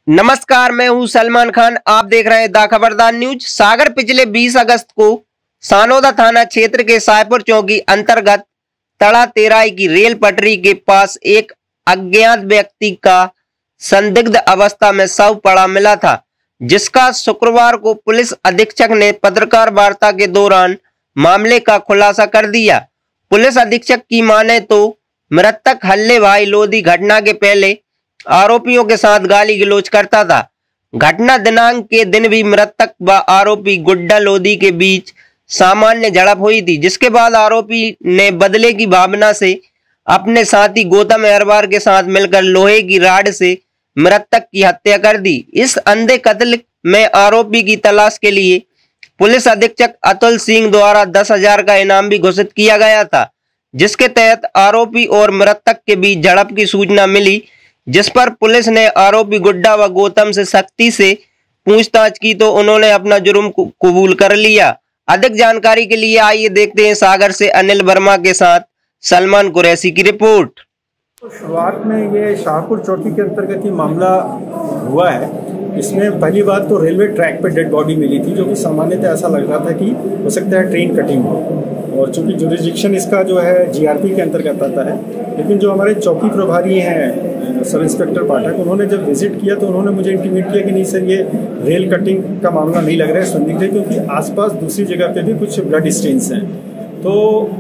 नमस्कार, मैं हूं सलमान खान। आप देख रहे हैं द खबरदार न्यूज। सागर पिछले 20 अगस्त को सानोदा थाना क्षेत्र के सायपुर चौकी अंतर्गत तड़ा तेराई की रेल पटरी के पास एक अज्ञात व्यक्ति का संदिग्ध अवस्था में शव पड़ा मिला था, जिसका शुक्रवार को पुलिस अधीक्षक ने पत्रकार वार्ता के दौरान मामले का खुलासा कर दिया। पुलिस अधीक्षक की माने तो मृतक हल्ले भाई लोधी घटना के पहले आरोपियों के साथ गाली गलौज करता था। घटना दिनांक के दिन भी मृतक व आरोपी गुड्डा लोधी के बीच सामान्य झड़प हुई थी, जिसके बाद आरोपी ने बदले की भावना से अपने साथी गौतम अहरवार के साथ मिलकर लोहे की राड से मृतक की हत्या कर दी। इस अंधे कत्ल में आरोपी की तलाश के लिए पुलिस अधीक्षक अतुल सिंह द्वारा 10,000 का इनाम भी घोषित किया गया था, जिसके तहत आरोपी और मृतक के बीच झड़प की सूचना मिली, जिस पर पुलिस ने आरोपी गुड्डा व गौतम से सख्ती से पूछताछ की तो उन्होंने अपना जुर्म कबूल कर लिया। अधिक जानकारी के लिए आइए देखते हैं सागर से अनिल वर्मा के साथ सलमान कुरैशी की रिपोर्ट। तो शुरुआत में ये शाहपुर चौकी के अंतर्गत ही मामला हुआ है। इसमें पहली बात तो रेलवे ट्रैक पे डेड बॉडी मिली थी, जो कि सामान्यतः ऐसा लग रहा था कि हो सकता है ट्रेन कटिंग हो, और चूंकि जुरिस्डिक्शन इसका जो है जीआरपी के अंतर्गत आता है। लेकिन जो हमारे चौकी प्रभारी हैं सब इंस्पेक्टर पाठक, उन्होंने जब विजिट किया तो उन्होंने मुझे इंटीमेट किया कि नहीं सर, ये रेल कटिंग का मामला नहीं लग रहा है, संदिग्ध है, क्योंकि आसपास दूसरी जगह पे भी कुछ ब्लड स्टेन्स हैं। तो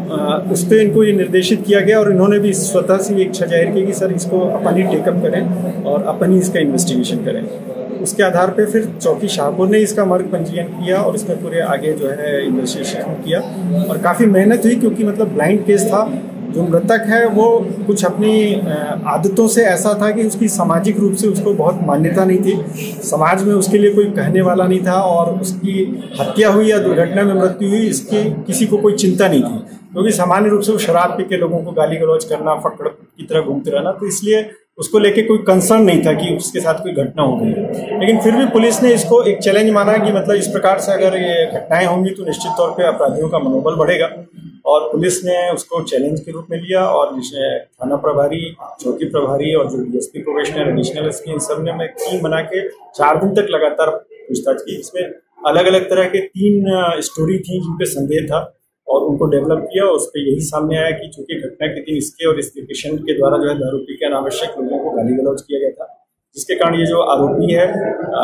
उस पर इनको ये निर्देशित किया गया और इन्होंने भी स्वतः से एक इच्छा जाहिर की कि सर इसको अपन ही टेकअप करें और अपन ही इसका इन्वेस्टिगेशन करें। उसके आधार पे फिर चौकी शाहपुर ने इसका मार्ग पंजीयन किया और इसमें पूरे आगे जो है इन्वेस्टिगेशन किया, और काफ़ी मेहनत हुई, क्योंकि मतलब ब्लाइंड केस था। जो मृतक है वो कुछ अपनी आदतों से ऐसा था कि उसकी सामाजिक रूप से उसको बहुत मान्यता नहीं थी, समाज में उसके लिए कोई कहने वाला नहीं था, और उसकी हत्या हुई या दुर्घटना में मृत्यु हुई इसकी किसी को कोई चिंता नहीं थी, क्योंकि सामान्य रूप से वो शराब पी के लोगों को गाली गलौज करना, फक्कड़ की तरह घूमते रहना, तो इसलिए उसको लेके कोई कंसर्न नहीं था कि उसके साथ कोई घटना हो गई। लेकिन फिर भी पुलिस ने इसको एक चैलेंज माना कि मतलब इस प्रकार से अगर ये घटनाएं होंगी तो निश्चित तौर पे अपराधियों का मनोबल बढ़ेगा, और पुलिस ने उसको चैलेंज के रूप में लिया। और जिसने थाना प्रभारी, चौकी प्रभारी और जो डीएसपी प्रोबेशनर, एडिशनल एसपी, इन सब ने टीम बना के 4 दिन तक लगातार पूछताछ की। इसमें अलग अलग तरह के 3 स्टोरी थी जिनपे संदेह था, और उनको डेवलप किया। उस पर यही सामने आया कि चूंकि घटना के दिन इसके और इसके पेशेंट के द्वारा जो है दारू पी के अनावश्यक लोगों को गाली गलौज किया गया था, जिसके कारण ये जो आरोपी है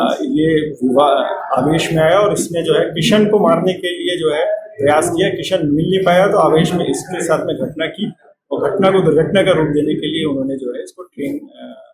ये आवेश में आया और इसने जो है किशन को मारने के लिए जो है प्रयास किया। किशन मिल नहीं पाया तो आवेश में इसके साथ में घटना की, और घटना को दुर्घटना का रूप देने के लिए उन्होंने जो है इसको ट्रेन